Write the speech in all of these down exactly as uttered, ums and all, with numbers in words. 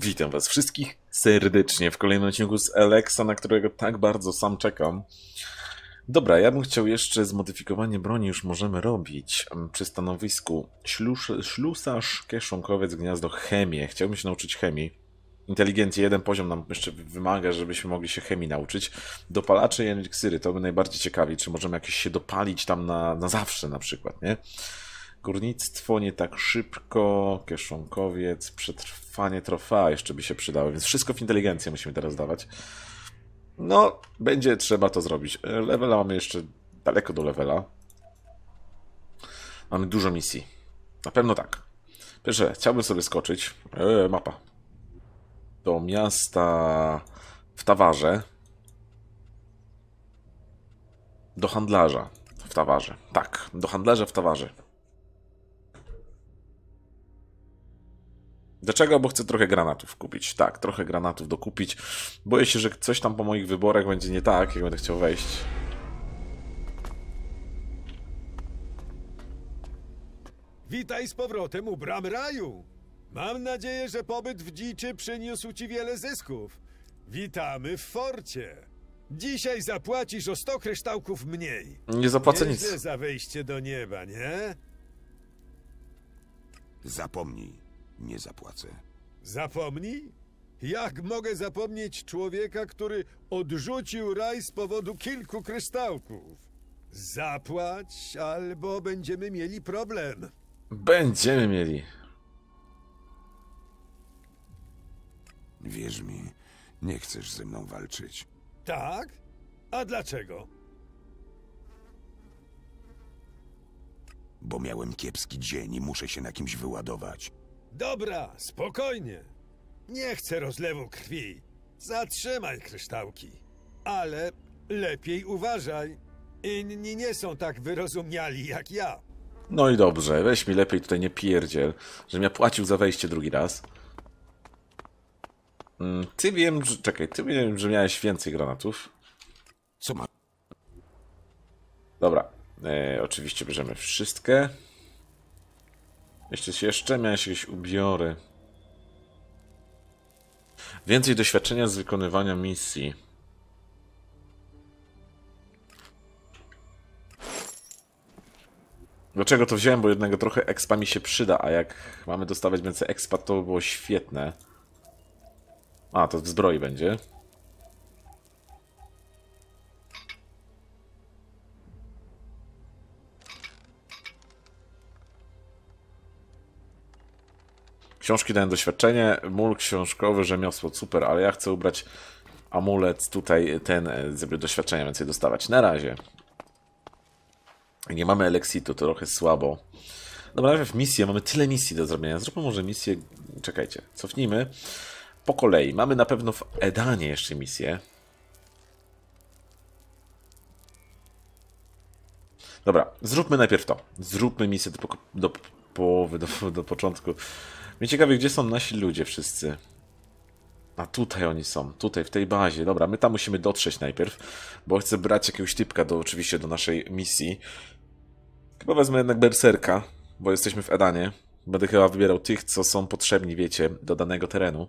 Witam was wszystkich serdecznie w kolejnym odcinku z Alexa, na którego tak bardzo sam czekam. Dobra, ja bym chciał jeszcze zmodyfikowanie broni, już możemy robić przy stanowisku ślus, ślusarz, kieszonkowiec, gniazdo, chemię. Chciałbym się nauczyć chemii. Inteligencję, jeden poziom nam jeszcze wymaga, żebyśmy mogli się chemii nauczyć. Dopalacze i eliksiry, to by najbardziej ciekawi, czy możemy jakieś się dopalić tam na, na zawsze na przykład, nie? Górnictwo nie tak szybko, kieszonkowiec, przetrwanie trofea jeszcze by się przydało, więc wszystko w inteligencję musimy teraz dawać. No, będzie trzeba to zrobić. Levela mamy jeszcze daleko do levela. Mamy dużo misji. Na pewno tak. Pierwsze, chciałbym sobie skoczyć. Eee, mapa. Do miasta w Tawarze. Do handlarza w Tawarze. Tak, do handlarza w Tawarze. Dlaczego? Bo chcę trochę granatów kupić. Tak, trochę granatów dokupić. Boję się, że coś tam po moich wyborach będzie nie tak, jak będę chciał wejść. Witaj z powrotem u bram raju. Mam nadzieję, że pobyt w dziczy przyniósł ci wiele zysków. Witamy w forcie. Dzisiaj zapłacisz o sto kryształków mniej. Nie zapłacę Nieźle nic. za wejście do nieba, nie? Zapomnij, nie zapłacę. Zapomnij? Jak mogę zapomnieć człowieka, który odrzucił raj z powodu kilku kryształków? Zapłać, albo będziemy mieli problem. Będziemy mieli. Wierz mi, nie chcesz ze mną walczyć. Tak? A dlaczego? Bo miałem kiepski dzień i muszę się na kimś wyładować. Dobra, spokojnie. Nie chcę rozlewu krwi. Zatrzymaj kryształki. Ale lepiej uważaj. Inni nie są tak wyrozumiali jak ja. No i dobrze, weź mi lepiej tutaj nie pierdziel, żebym ja płacił za wejście drugi raz. Mm, Ty wiem, że... Czekaj, ty wiem, że miałeś więcej granatów. Co ma... Dobra, e, oczywiście bierzemy wszystkie. Jeśli jeszcze miałeś jakieś ubiory. Więcej doświadczenia z wykonywania misji. Dlaczego to wziąłem? Bo jednego trochę expa mi się przyda, a jak mamy dostawać więcej expa, to by było świetne. A, to w zbroi będzie. Książki dają doświadczenie, mól książkowy, rzemiosło, super, ale ja chcę ubrać amulet tutaj, ten, żeby doświadczenia więcej dostawać. Na razie. Nie mamy Eleksitu, to trochę słabo. Dobra, najpierw misję, mamy tyle misji do zrobienia. Zróbmy może misję, czekajcie, cofnijmy. Po kolei, mamy na pewno w Edanie jeszcze misję. Dobra, zróbmy najpierw to. Zróbmy misję do, po do połowy, do, do początku. Mnie ciekawi, gdzie są nasi ludzie wszyscy. A tutaj oni są, tutaj w tej bazie. Dobra, my tam musimy dotrzeć najpierw, bo chcę brać jakiegoś typka do, oczywiście do naszej misji. Chyba wezmę jednak berserka, bo jesteśmy w Edanie. Będę chyba wybierał tych, co są potrzebni, wiecie, do danego terenu.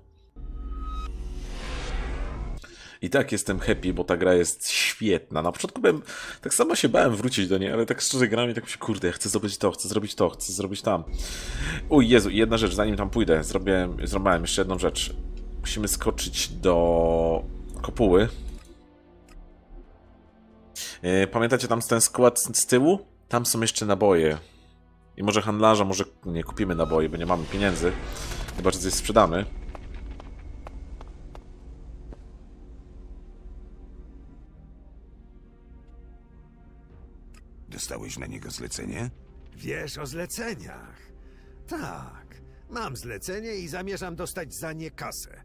I tak jestem happy, bo ta gra jest świetna. Na początku byłem, tak samo się bałem wrócić do niej, ale tak szczerze grałem i tak się, kurde, chcę zrobić to, chcę zrobić to, chcę zrobić tam. Uj, Jezu, jedna rzecz, zanim tam pójdę, zrobiłem, zrobiłem jeszcze jedną rzecz. Musimy skoczyć do kopuły. Yy, pamiętacie tam ten skład z tyłu? Tam są jeszcze naboje. I może handlarza, może nie kupimy naboi, bo nie mamy pieniędzy. Chyba, że coś sprzedamy. Dostałeś na niego zlecenie? Wiesz o zleceniach? Tak. Mam zlecenie i zamierzam dostać za nie kasę.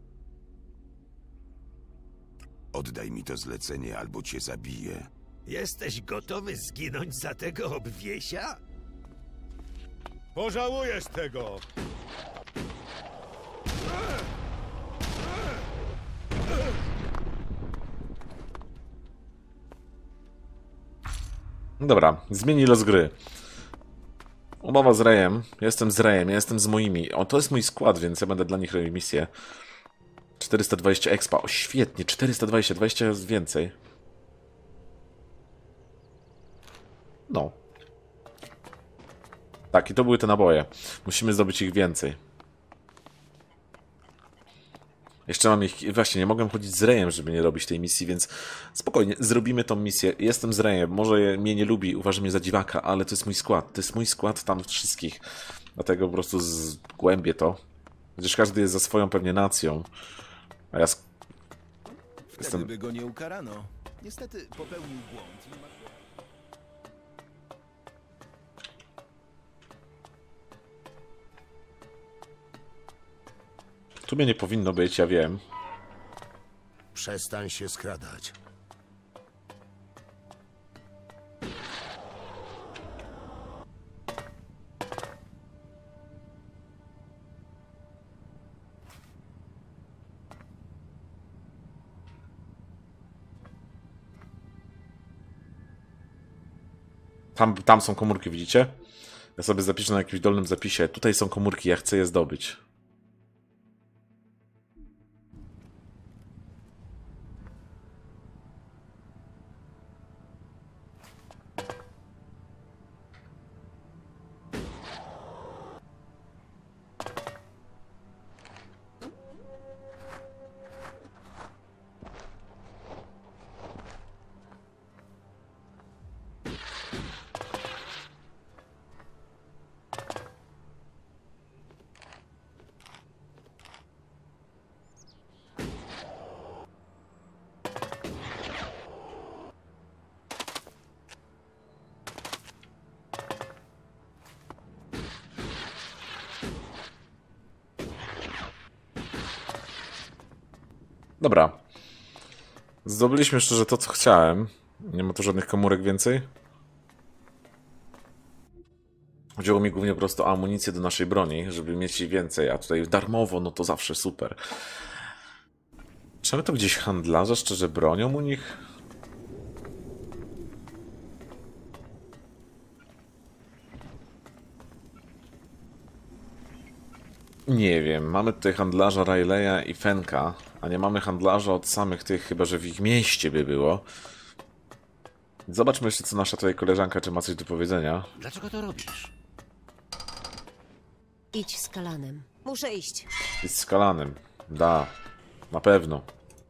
Oddaj mi to zlecenie, albo cię zabiję. Jesteś gotowy zginąć za tego obwiesia? Pożałujesz tego! Dobra, zmieni los gry. Umowa z Rejem. Jestem z Rejem, ja jestem z moimi. O, to jest mój skład, więc ja będę dla nich robił misję. czterysta dwadzieścia expa. O, świetnie. czterysta dwadzieścia, dwadzieścia jest więcej. No. Tak, i to były te naboje. Musimy zdobyć ich więcej. Jeszcze mam ich... Właśnie, nie mogłem chodzić z Rejem, żeby nie robić tej misji, więc spokojnie, zrobimy tą misję. Jestem z Rejem, może mnie nie lubi, uważa mnie za dziwaka, ale to jest mój skład. To jest mój skład tam wszystkich. Dlatego po prostu zgłębię to. Przecież każdy jest za swoją pewnie nacją. A ja... Sk... Wtedy Jestem... by go nie ukarano. Niestety popełnił błąd. i ma- Tu mnie nie powinno być, ja wiem. Przestań się skradać. Tam, tam są komórki, widzicie? Ja sobie zapiszę na jakimś dolnym zapisie. Tutaj są komórki, ja chcę je zdobyć. Dobra. Zdobyliśmy szczerze to, co chciałem. Nie ma tu żadnych komórek więcej. Chodziło mi głównie po prostu o amunicję do naszej broni, żeby mieć jej więcej, a tutaj darmowo, no to zawsze super. Czy mamy to gdzieś handlarza szczerze bronią u nich? Nie wiem, mamy tutaj handlarza Rileya i Fenka, a nie mamy handlarza od samych tych, chyba że w ich mieście by było. Zobaczmy jeszcze, co nasza tutaj koleżanka, czy ma coś do powiedzenia. Dlaczego to robisz? Idź z Kalanem. Muszę iść. Jest skalanym. Da, na pewno.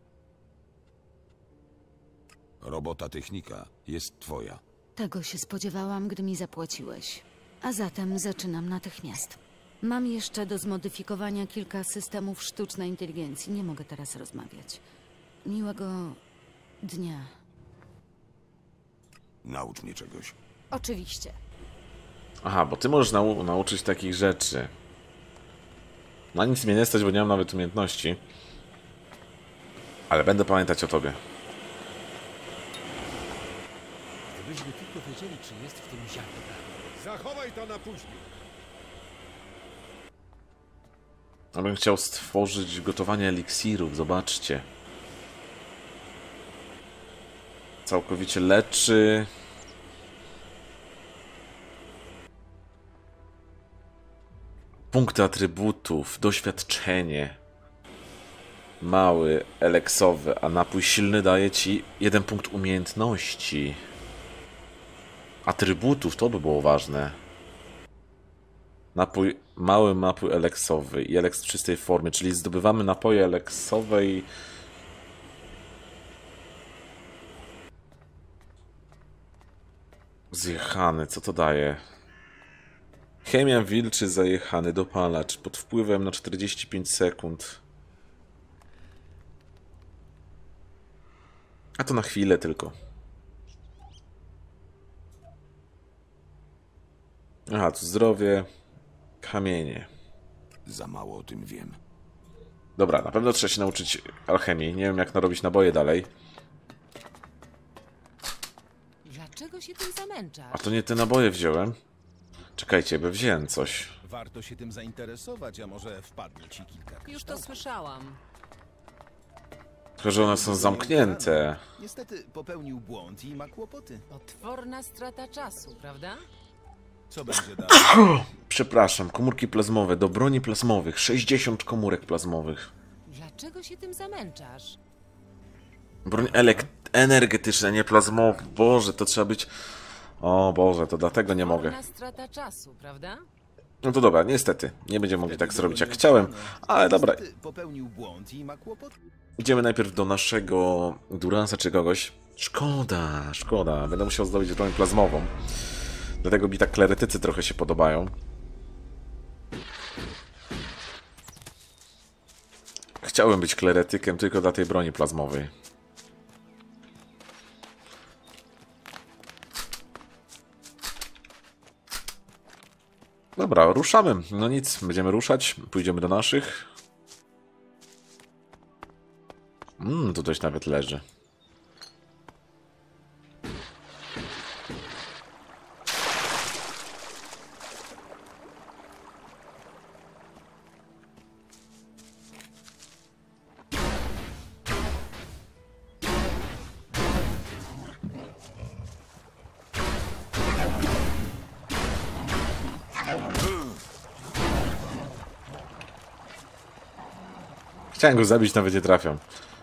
Robota technika jest twoja. Tego się spodziewałam, gdy mi zapłaciłeś. A zatem zaczynam natychmiast. Mam jeszcze do zmodyfikowania kilka systemów sztucznej inteligencji. Nie mogę teraz rozmawiać. Miłego dnia. Naucz mnie czegoś. Oczywiście. Aha, bo ty możesz nau nauczyć takich rzeczy. Na nic mnie nie stać, bo nie mam nawet umiejętności. Ale będę pamiętać o tobie. Gdybyśmy tylko wiedzieli, czy jest w tym ziarno prawdy. Zachowaj to na później. Ja bym chciał stworzyć gotowanie eliksirów, zobaczcie. Całkowicie leczy. Punkty atrybutów, doświadczenie. Mały, eleksowy, a napój silny daje ci jeden punkt umiejętności. Atrybutów, to by było ważne. Napój, mały napój eleksowy i eleks w czystej formie, czyli zdobywamy napoje eleksowe i... Zjechany, co to daje? Chemia wilczy, zajechany, dopalacz, pod wpływem na czterdzieści pięć sekund. A to na chwilę tylko. Aha, tu zdrowie, kamienie. Za mało o tym wiem. Dobra, na pewno trzeba się nauczyć alchemii. Nie wiem, jak narobić naboje dalej. Dlaczego się tym zamęczasz? A to nie te naboje wziąłem. Czekajcie, bo wziąłem coś. Warto się tym zainteresować, a może wpadnie ci kilka Już to kryształów. słyszałam. Tylko, że one są zamknięte. Niestety popełnił błąd i ma kłopoty. Potworna strata czasu, prawda? Co będzie dalej? Przepraszam, komórki plazmowe, do broni plazmowych. sześćdziesiąt komórek plazmowych. Dlaczego Dlaczego się tym zamęczasz? Broń elek energetyczna, nie plazmowa. Boże, to trzeba być... O Boże, to dlatego nie mogę. Marna strata czasu, prawda? No to dobra, niestety. Nie będziemy mogli tak Wtedy zrobić jak było chciałem, nieudane. ale dobra. Niestety popełnił błąd i ma kłopot. Idziemy najpierw do naszego Duransa czy kogoś. Szkoda, szkoda. Będę musiał zdobyć broń plazmową. Dlatego mi tak kleretycy trochę się podobają. Chciałem być kleretykiem tylko dla tej broni plazmowej. Dobra, ruszamy. No nic, będziemy ruszać. Pójdziemy do naszych. Mmm, tu coś nawet leży. Chciałem go zabić, nawet nie trafiam.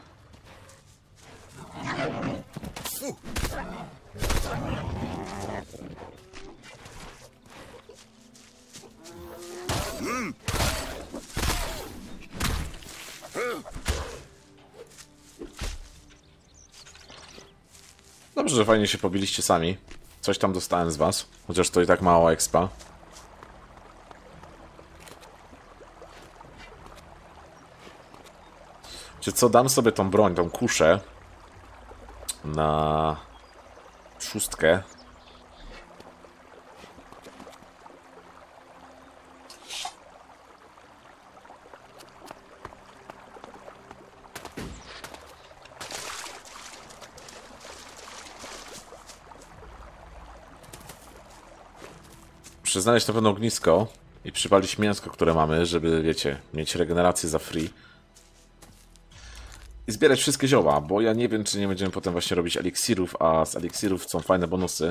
Dobrze, że fajnie się pobiliście sami. Coś tam dostałem z was, chociaż to i tak mało expa. Czy co, dam sobie tą broń, tą kuszę na szóstkę. Przyznaleźć na pewno ognisko i przypalić mięsko, które mamy, żeby, wiecie, mieć regenerację za free. I zbierać wszystkie zioła, bo ja nie wiem, czy nie będziemy potem właśnie robić eliksirów, a z eliksirów są fajne bonusy.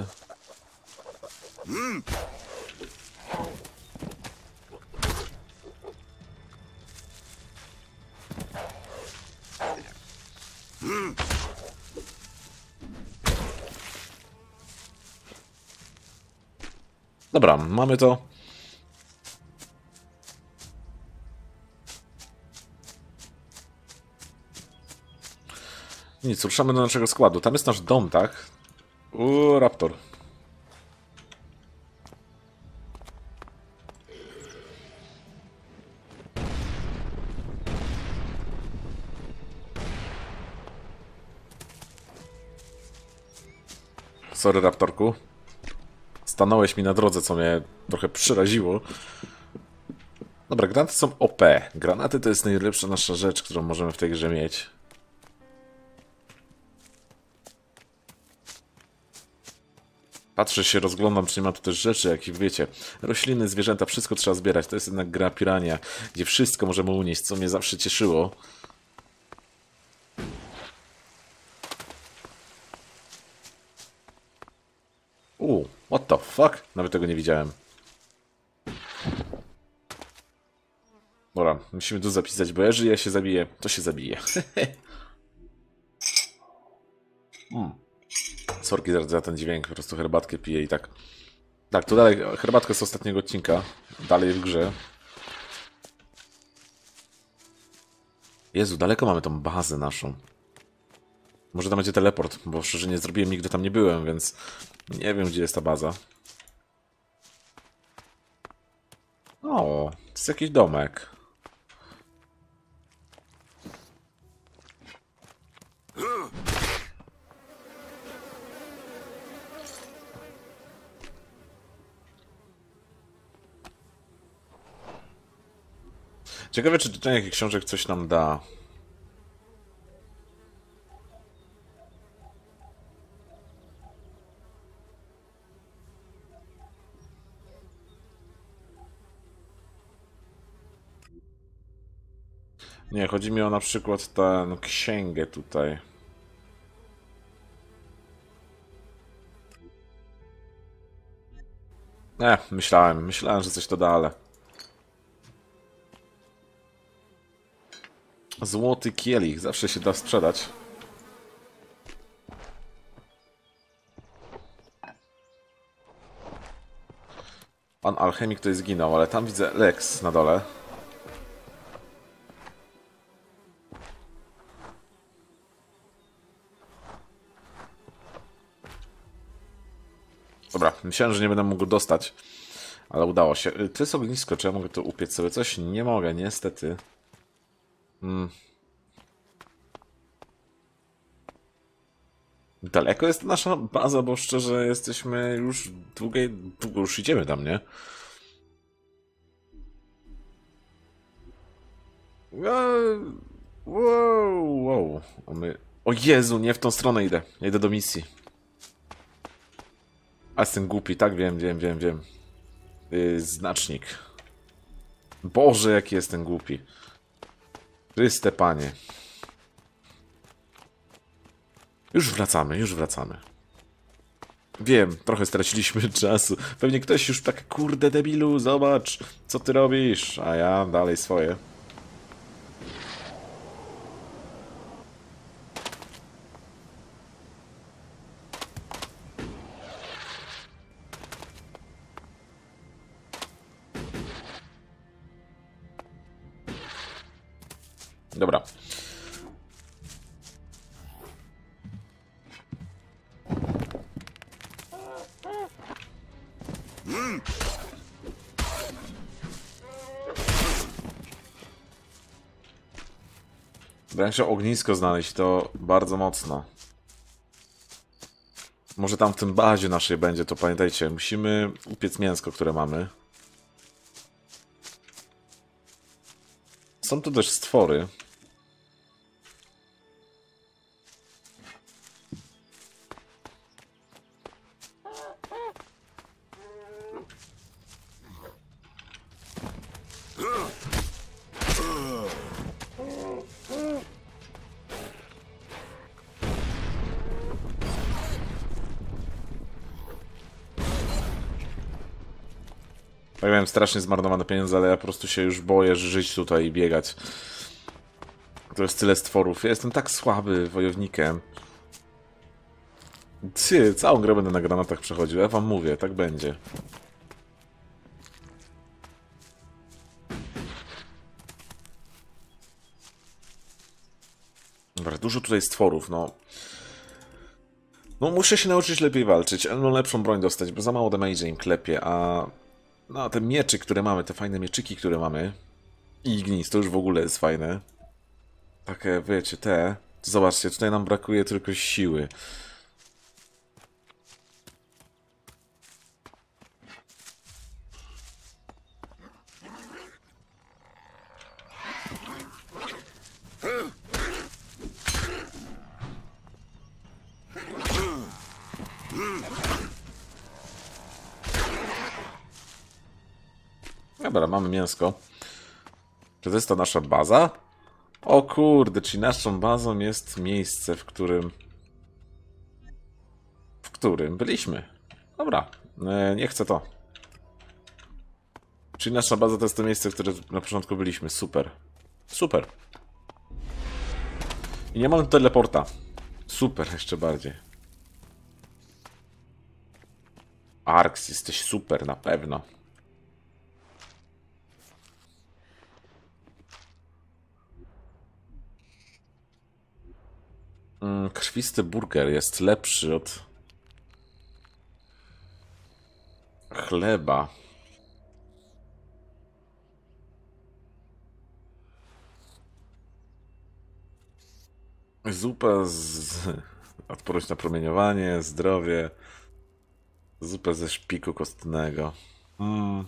Dobra, mamy to. Nic, ruszamy do naszego składu. Tam jest nasz dom, tak? Uuu, raptor. Sorry, raptorku. Stanąłeś mi na drodze, co mnie trochę przeraziło. Dobra, granaty są O P. Granaty to jest najlepsza nasza rzecz, którą możemy w tej grze mieć. Patrzę się, rozglądam, czy nie ma tu też rzeczy, jak wiecie. Rośliny, zwierzęta, wszystko trzeba zbierać. To jest jednak gra Pirania, gdzie wszystko możemy unieść, co mnie zawsze cieszyło. Uuu, what the fuck? Nawet tego nie widziałem. Dobra, musimy tu zapisać, bo jeżeli ja się zabiję, to się zabije. hmm. Sorki za ten dźwięk, po prostu herbatkę piję i tak. Tak, to dalej, herbatka z ostatniego odcinka. Dalej w grze. Jezu, daleko mamy tą bazę naszą. Może tam będzie teleport, bo szczerze nie zrobiłem, nigdy tam nie byłem, więc nie wiem, gdzie jest ta baza. O, to jest jakiś domek. Ciekawe, czy czytanie jakichś książek coś nam da. Nie, chodzi mi o na przykład tę księgę tutaj. Nie, myślałem, myślałem, że coś to da, ale... Złoty kielich, zawsze się da sprzedać. Pan alchemik tutaj zginął, ale tam widzę Lex na dole. Dobra, myślałem, że nie będę mógł dostać, ale udało się. To jest ognisko, czy ja mogę tu upiec sobie coś? Nie mogę, niestety. Hmm. Daleko jest nasza baza, bo szczerze jesteśmy już długiej, długo już idziemy tam, nie? Wow, wow. O, my... o Jezu, nie w tą stronę idę. Ja idę do misji. A jestem głupi, tak wiem, wiem, wiem, wiem. Yy, znacznik. Boże, jaki jestem głupi. Chryste Panie. Już wracamy, już wracamy. Wiem, trochę straciliśmy czasu. Pewnie ktoś już tak, kurde debilu, zobacz, co ty robisz. A ja dalej swoje. Dobra. Będę chciał ognisko znaleźć, to bardzo mocno. Może tam w tym bazie naszej będzie, to pamiętajcie, musimy upiec mięsko, które mamy. Są tu też stwory. Ja miałem strasznie zmarnowane pieniądze, ale ja po prostu się już boję żyć tutaj i biegać. To jest tyle stworów. Ja jestem tak słaby wojownikiem. Ty, całą grę będę na granatach przechodził. Ja wam mówię, tak będzie. Dobra, dużo tutaj stworów, no. No muszę się nauczyć lepiej walczyć, no lepszą broń dostać, bo za mało damage im klepie, a... No, te mieczy, które mamy, te fajne mieczyki, które mamy. I Ignis, to już w ogóle jest fajne. Takie, wiecie, te... To zobaczcie, tutaj nam brakuje tylko siły. Dobra, mamy mięsko. Czy to jest to nasza baza? O kurde, czyli naszą bazą jest miejsce, w którym... W którym byliśmy. Dobra, e, nie chcę to. Czyli nasza baza to jest to miejsce, w którym na początku byliśmy. Super. Super. I nie mamy teleporta. Super, jeszcze bardziej. Arx, jesteś super, na pewno. Mm, krwisty burger jest lepszy od chleba. Zupa z... odporność na promieniowanie, zdrowie. Zupa ze szpiku kostnego. Mm.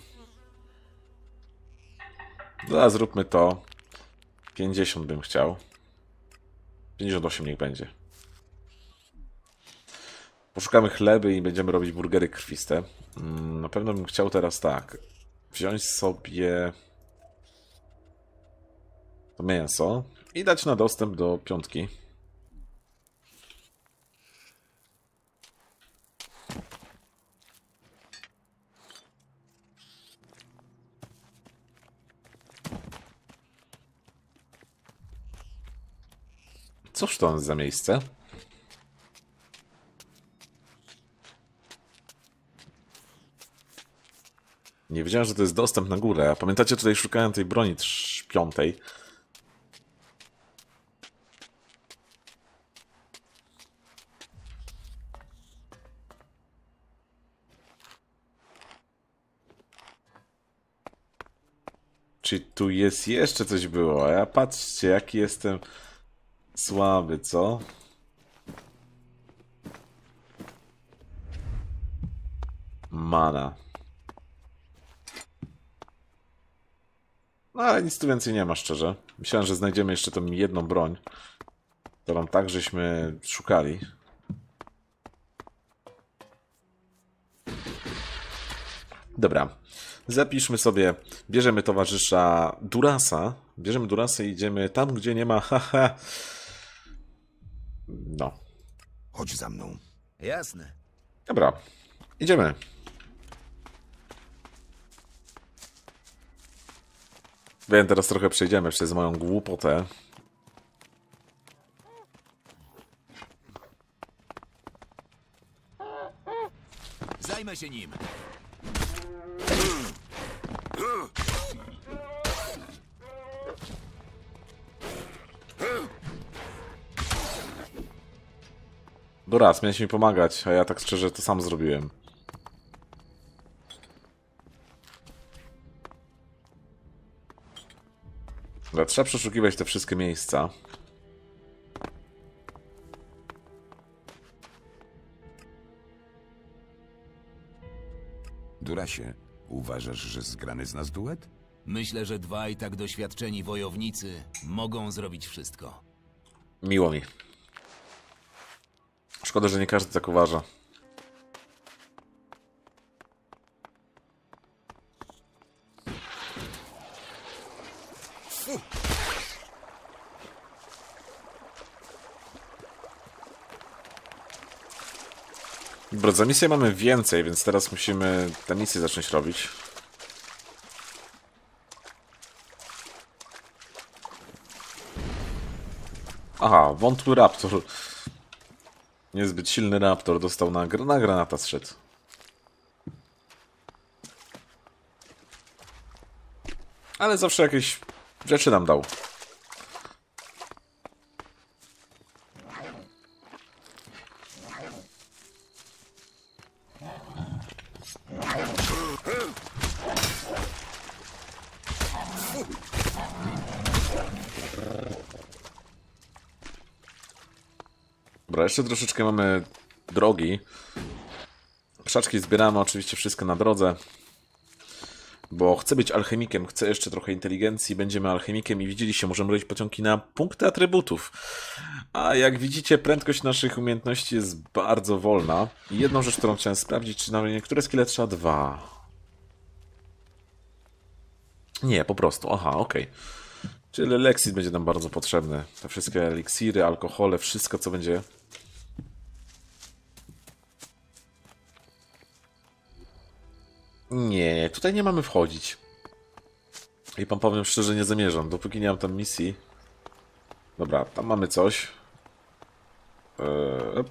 Zaraz zróbmy to. pięćdziesiąt bym chciał. pięćdziesiąt osiem niech będzie. Poszukamy chleby i będziemy robić burgery krwiste. Mm, na pewno bym chciał teraz tak. Wziąć sobie to mięso i dać na dostęp do piątki. Cóż to jest za miejsce? Nie wiedziałem, że to jest dostęp na górę. A pamiętacie, tutaj szukałem tej broni piątej. Czy tu jest jeszcze coś było? A ja patrzcie, jaki jestem słaby, co? Mana. No ale nic tu więcej nie ma, szczerze. Myślałem, że znajdziemy jeszcze tą jedną broń, którą tak żeśmy szukali. Dobra. Zapiszmy sobie, bierzemy towarzysza Durasa, bierzemy Durasa i idziemy tam, gdzie nie ma, haha. No. Chodź za mną. Jasne. Dobra, idziemy. Wiem, teraz trochę przejdziemy przez moją głupotę. Zajmę się nim. Duras, miałeś mi pomagać, a ja tak szczerze to sam zrobiłem. Dobra, trzeba przeszukiwać te wszystkie miejsca. Durasie, uważasz, że zgrany z nas duet? Myślę, że dwaj tak doświadczeni wojownicy mogą zrobić wszystko. Miło mi. Szkoda, że nie każdy tak uważa. Dobra, za misję mamy więcej, więc teraz musimy tę misję zacząć robić. Aha, wątły raptor. Niezbyt silny raptor dostał na, gr na granata zszedł. Ale zawsze jakieś rzeczy nam dał. Dobra, jeszcze troszeczkę mamy drogi. Krzaczki zbieramy oczywiście wszystko na drodze. Bo chcę być alchemikiem, chcę jeszcze trochę inteligencji, będziemy alchemikiem i widzieliście, możemy robić pociągi na punkty atrybutów. A jak widzicie, prędkość naszych umiejętności jest bardzo wolna. I jedną rzecz, którą chciałem sprawdzić, czy na niektóre skille trzeba dwa. Nie, po prostu, aha, okej. Okay. Czyli Lexit będzie nam bardzo potrzebny. Te wszystkie eliksiry, alkohole, wszystko co będzie... Nie, tutaj nie mamy wchodzić. I pan powiem szczerze, nie zamierzam, dopóki nie mam tam misji. Dobra, tam mamy coś. Eee,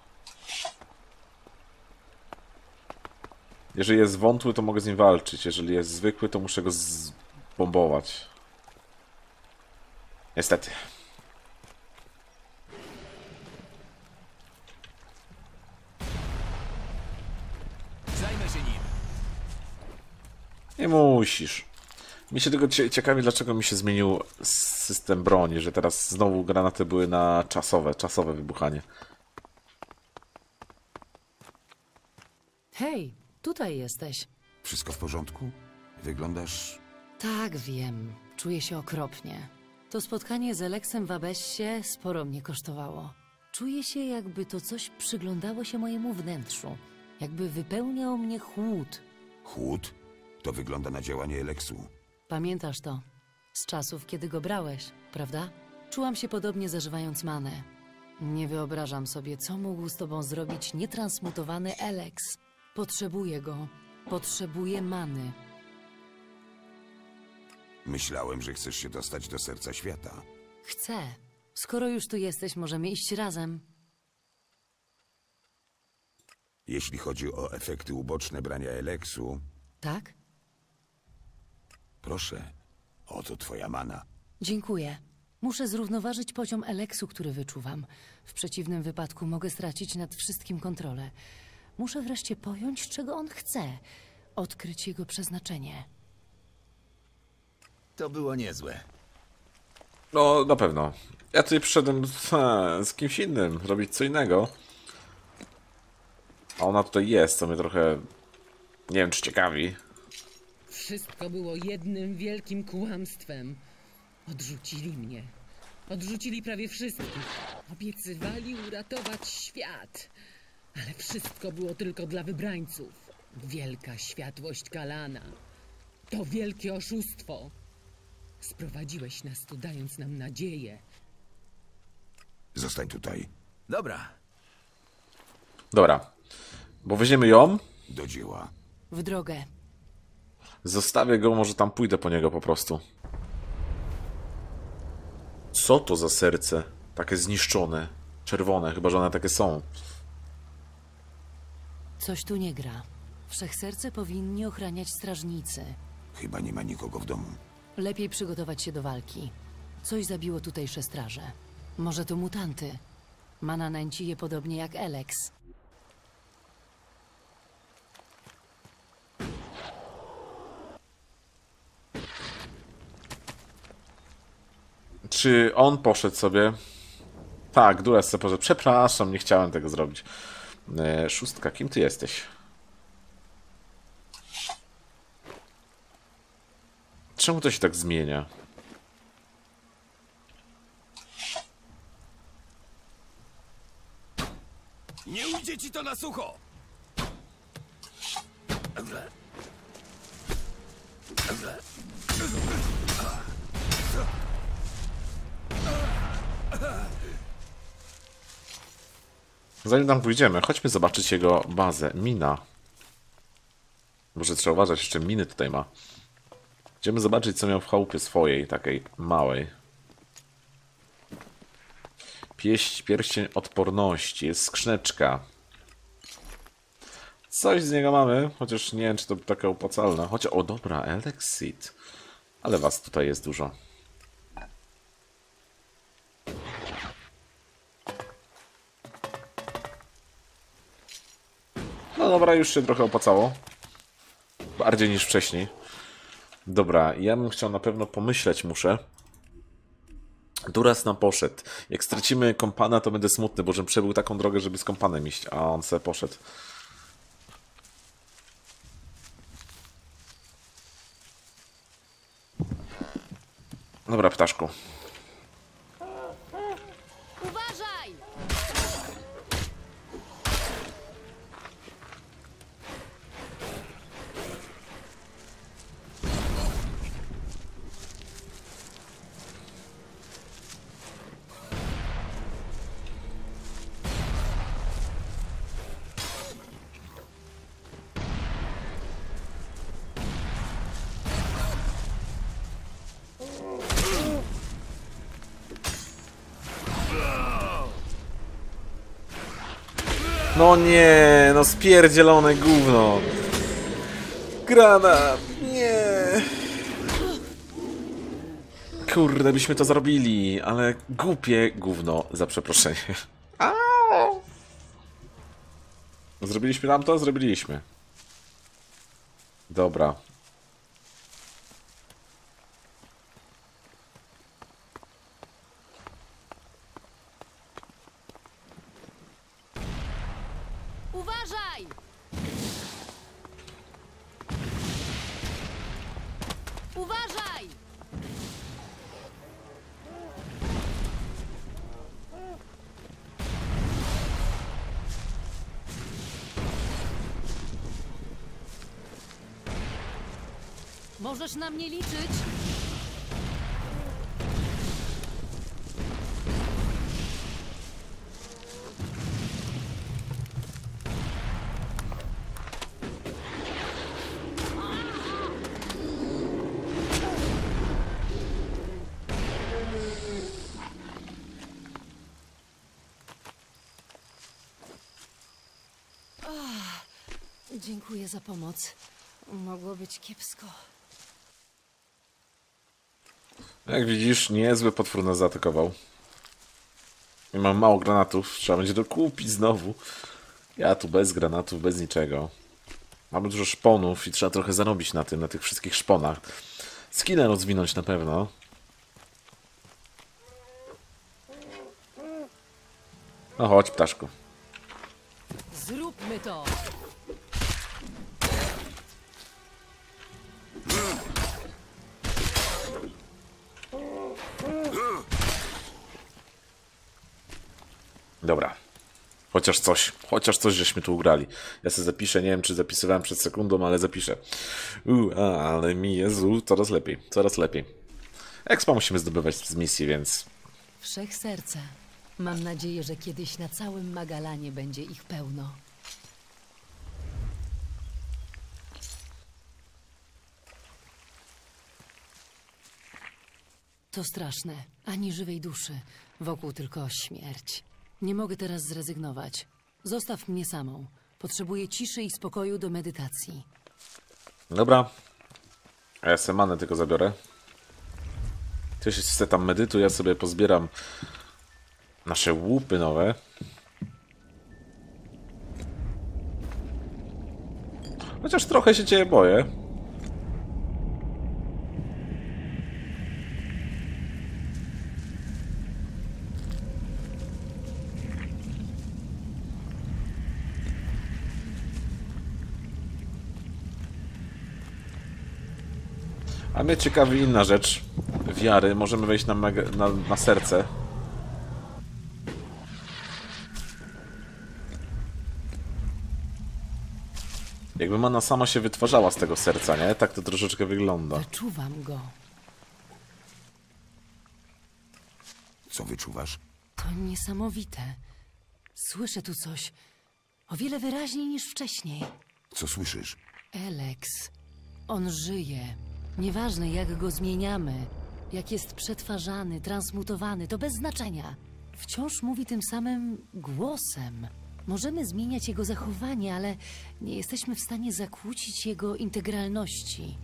Jeżeli jest wątły, to mogę z nim walczyć. Jeżeli jest zwykły, to muszę go zbombować. Niestety. Zajmę się nim. Nie musisz. Mi się tylko ciekawi, dlaczego mi się zmienił system broni, że teraz znowu granaty były na czasowe, czasowe wybuchanie. Hej, tutaj jesteś. Wszystko w porządku? Wyglądasz... Tak, wiem. Czuję się okropnie. To spotkanie z Aleksem w Abessie sporo mnie kosztowało. Czuję się, jakby to coś przyglądało się mojemu wnętrzu. Jakby wypełniał mnie chłód. Chłód? To wygląda na działanie Eleksu. Pamiętasz to? Z czasów, kiedy go brałeś, prawda? Czułam się podobnie, zażywając manę. Nie wyobrażam sobie, co mógł z tobą zrobić nietransmutowany Eleks. Potrzebuję go. Potrzebuję many. Myślałem, że chcesz się dostać do serca świata. Chcę. Skoro już tu jesteś, możemy iść razem. Jeśli chodzi o efekty uboczne brania Eleksu, Tak? proszę, oto twoja mana. Dziękuję. Muszę zrównoważyć poziom Eleksu, który wyczuwam. W przeciwnym wypadku mogę stracić nad wszystkim kontrolę. Muszę wreszcie pojąć, czego on chce. Odkryć jego przeznaczenie. To było niezłe. No, na pewno. Ja tutaj przyszedłem ha, z kimś innym, robić co innego. A ona tutaj jest, co mnie trochę... Nie wiem, czy ciekawi. Wszystko było jednym wielkim kłamstwem. Odrzucili mnie. Odrzucili prawie wszystkich. Obiecywali uratować świat. Ale wszystko było tylko dla wybrańców. Wielka światłość Kalana. To wielkie oszustwo. Sprowadziłeś nas tu, dając nam nadzieję. Zostań tutaj. Dobra. Dobra. Bo weźmiemy ją, Do dzieła. W drogę. zostawię go, może tam pójdę po niego po prostu. Co to za serce? Takie zniszczone. Czerwone, chyba że one takie są. Coś tu nie gra. Wszechserce powinni ochraniać strażnicy. Chyba nie ma nikogo w domu. Lepiej przygotować się do walki. Coś zabiło tutejsze straże. Może to mutanty. Mana nęci je podobnie jak Elex. Czy on poszedł sobie? Tak, Duras sobie poszedł. Przepraszam, nie chciałem tego zrobić. E, szóstka, kim ty jesteś? Czemu to się tak zmienia? Nie ujdzie ci to na sucho! Zanim tam pójdziemy, chodźmy zobaczyć jego bazę. Mina. Może trzeba uważać, jeszcze miny tutaj ma. Idziemy zobaczyć, co miał w chałupie swojej, takiej małej. Pieść, pierścień odporności. Jest skrzyneczka. Coś z niego mamy, chociaż nie wiem, czy to takie opłacalne. Chociaż, o dobra, Elexit. Ale was tutaj jest dużo. No dobra, już się trochę opłacało. Bardziej niż wcześniej. Dobra, ja bym chciał na pewno pomyśleć, muszę. Duras nam poszedł. Jak stracimy kompana, to będę smutny, bo żebym przebył taką drogę, żeby z kompanem iść, a on se poszedł. Dobra, ptaszku. Uważaj! No nie, no spierdzielone gówno. Granat, nie. Kurde, byśmy to zrobili, ale głupie gówno, za przeproszenie. Au! Zrobiliśmy nam to? Zrobiliśmy. Dobra. Uważaj! Uważaj! Możesz na mnie liczyć? Dziękuję za pomoc. Mogło być kiepsko. Jak widzisz, niezły potwór nas zaatakował. I mam mało granatów, trzeba będzie dokupić znowu. Ja tu bez granatów, bez niczego. Mamy dużo szponów i trzeba trochę zarobić na tym, na tych wszystkich szponach. Skillę rozwinąć na pewno. No chodź, ptaszku. Zróbmy to! Dobra. Chociaż coś, chociaż coś żeśmy tu ugrali. Ja sobie zapiszę, nie wiem czy zapisywałem przed sekundą, ale zapiszę. Uuu, ale mi Jezu, coraz lepiej, coraz lepiej. Expa musimy zdobywać z misji, więc... Wszechserce. Mam nadzieję, że kiedyś na całym Magalanie będzie ich pełno. To straszne. Ani żywej duszy. Wokół tylko śmierć. Nie mogę teraz zrezygnować. Zostaw mnie samą. Potrzebuję ciszy i spokoju do medytacji. Dobra. A ja sobie manę tylko zabiorę. Ty się sobie tam medytuj, ja sobie pozbieram nasze łupy nowe. Chociaż trochę się ciebie boję. A mnie ciekawi inna rzecz. Wiary. Możemy wejść na, na, na serce. Jakby mana sama się wytwarzała z tego serca, nie? Tak to troszeczkę wygląda. Wyczuwam go. Co wyczuwasz? To niesamowite. Słyszę tu coś. O wiele wyraźniej niż wcześniej. Co słyszysz? Alex. On żyje. Nieważne jak go zmieniamy. Jak jest przetwarzany, transmutowany, to bez znaczenia. Wciąż mówi tym samym głosem. Możemy zmieniać jego zachowanie, ale nie jesteśmy w stanie zakłócić jego integralności.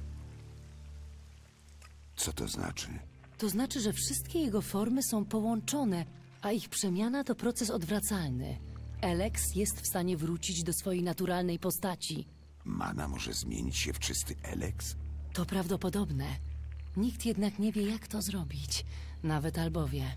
Co to znaczy? To znaczy, że wszystkie jego formy są połączone, a ich przemiana to proces odwracalny. Alex jest w stanie wrócić do swojej naturalnej postaci. Mana może zmienić się w czysty Alex? To prawdopodobne. Nikt jednak nie wie, jak to zrobić. Nawet albowie.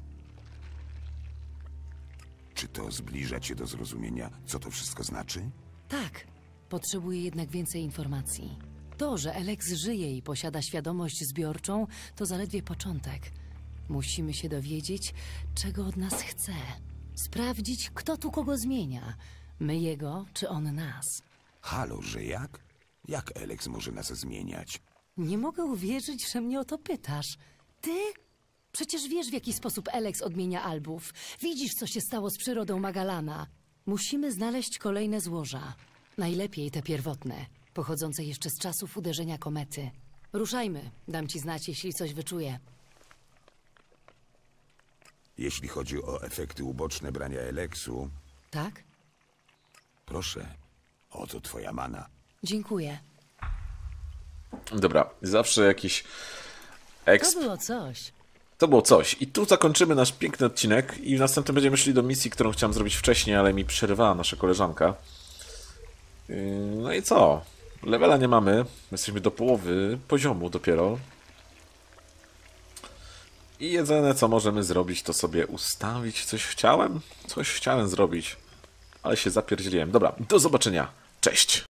Czy to zbliża cię do zrozumienia, co to wszystko znaczy? Tak. Potrzebuję jednak więcej informacji. To, że Alex żyje i posiada świadomość zbiorczą, to zaledwie początek. Musimy się dowiedzieć, czego od nas chce. Sprawdzić, kto tu kogo zmienia. My jego, czy on nas. Halo, że jak? Jak Alex może nas zmieniać? Nie mogę uwierzyć, że mnie o to pytasz. Ty? Przecież wiesz, w jaki sposób Alex odmienia albów. Widzisz, co się stało z przyrodą Magalana. Musimy znaleźć kolejne złoża. Najlepiej te pierwotne, pochodzące jeszcze z czasów uderzenia komety. Ruszajmy. Dam ci znać, jeśli coś wyczuję. Jeśli chodzi o efekty uboczne brania Alexu, Tak? proszę, oto twoja mana. Dziękuję. Dobra, zawsze jakiś To exp. było coś. To było coś. I tu zakończymy nasz piękny odcinek i w następnym będziemy szli do misji, którą chciałem zrobić wcześniej, ale mi przerwała nasza koleżanka. Yy, No i co? Levela nie mamy. Jesteśmy do połowy poziomu dopiero. I jedyne co możemy zrobić, to sobie ustawić. Coś chciałem? Coś chciałem zrobić. Ale się zapierdzieliłem. Dobra, do zobaczenia. Cześć!